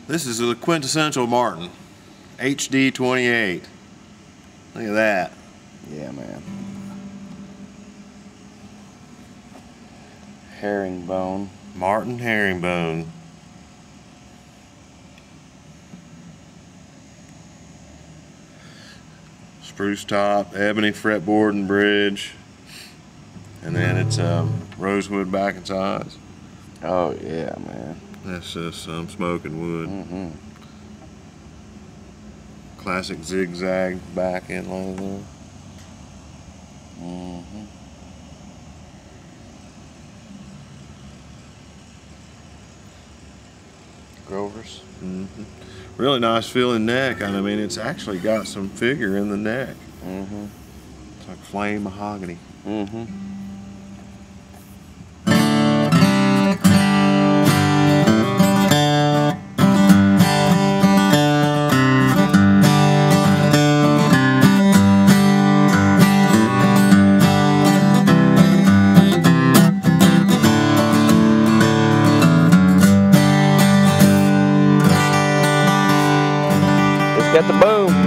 This is a quintessential Martin, HD-28. Look at that. Yeah, man. Herringbone. Martin herringbone. Spruce top, ebony fretboard and bridge, and then it's rosewood back and sides. Oh yeah, man. That's just some smoking wood. Mm-hmm. Classic zigzag back end line. Mm-hmm. Grovers. Mm-hmm. Really nice feeling neck. I mean, it's actually got some figure in the neck. Mm-hmm. It's like flame mahogany. Mm-hmm. Got the boom.